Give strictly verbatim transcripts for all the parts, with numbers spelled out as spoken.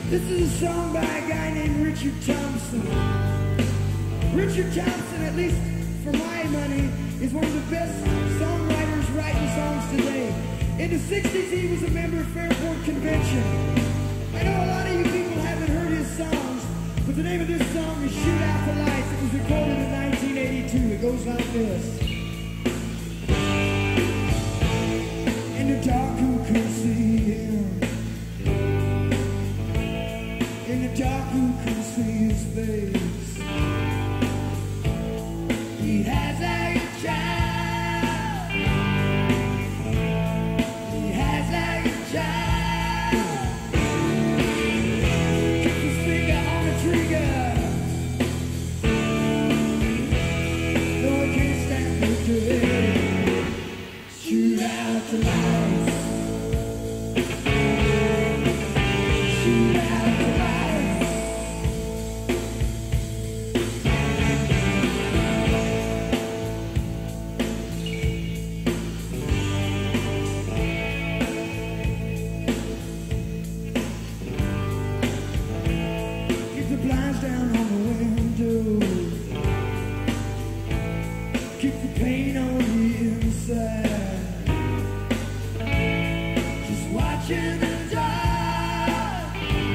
This is a song by a guy named Richard Thompson. Richard Thompson, at least for my money, is one of the best songwriters writing songs today. In the sixties, he was a member of Fairport Convention. I know a lot of you people haven't heard his songs, but the name of this song is Shoot Out the Lights. It was recorded in nineteen eighty-two. It goes like this. In the dark, who could see him? In the dark, who can see his face? He has like a child. He has like a child. Keep his finger on the trigger. No, I can't stand it. Shoot out the lights. Shoot out the lights. Blinds down on the window. Keep the pain on the inside. Just watching the dark.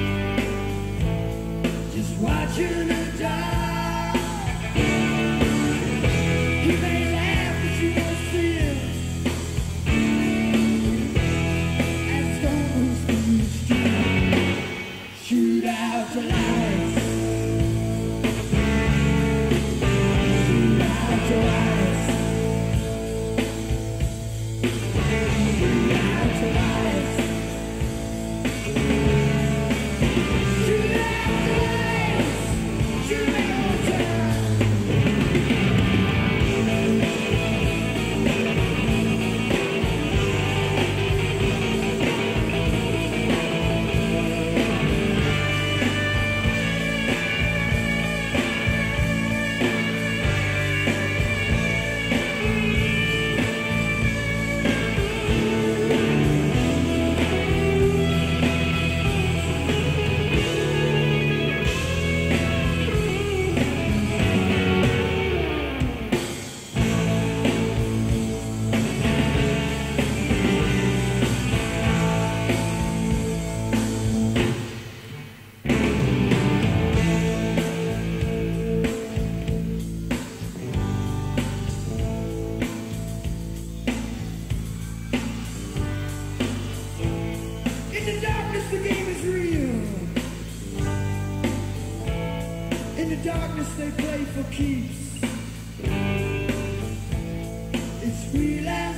Just watching the dark. You may laugh, but you won't see it. As storms through the street. Shoot out the lights. In the darkness, the game is real. In the darkness, they play for keeps. It's real.